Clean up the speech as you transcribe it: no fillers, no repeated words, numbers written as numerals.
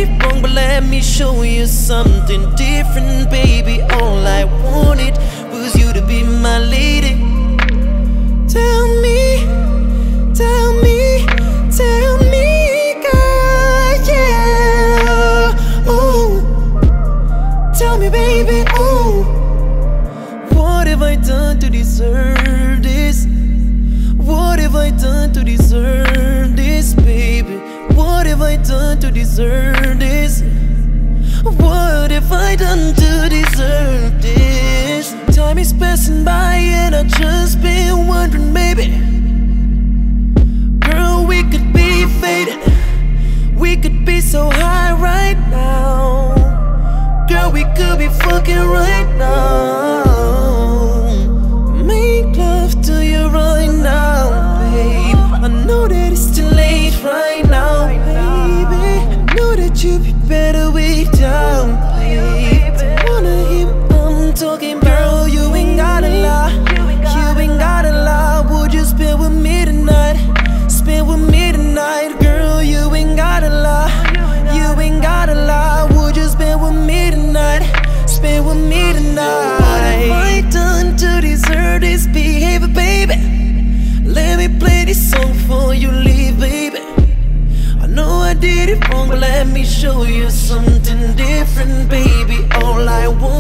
it wrong, but let me show you something different, baby. All I wanted was you to be my lady. Tell me, tell me, tell me, girl, yeah. Ooh, tell me, baby, ooh, what have I done to deserve this? What have I done to deserve this, baby? What have I done to deserve this? What have I done to deserve this? Time is passing by and I just been wondering, maybe, girl, we could be faded. We could be so high right now. Girl, we could be fucking right now. Make love to you right now, babe. I know that it's too late right now, baby. I know that you'd be better without, babe. Don't wanna hear what I'm talking, girl. You ain't gotta lie, you ain't gotta lie. Would you spend with me tonight? Spend with me tonight, girl. You ain't gotta lie, you ain't gotta lie. Would you spend with me tonight? Spend with me tonight. What have I done to deserve this behavior, baby? Let me play this song before you leave, baby. I know I did it wrong, but let me show you something different, baby. All I want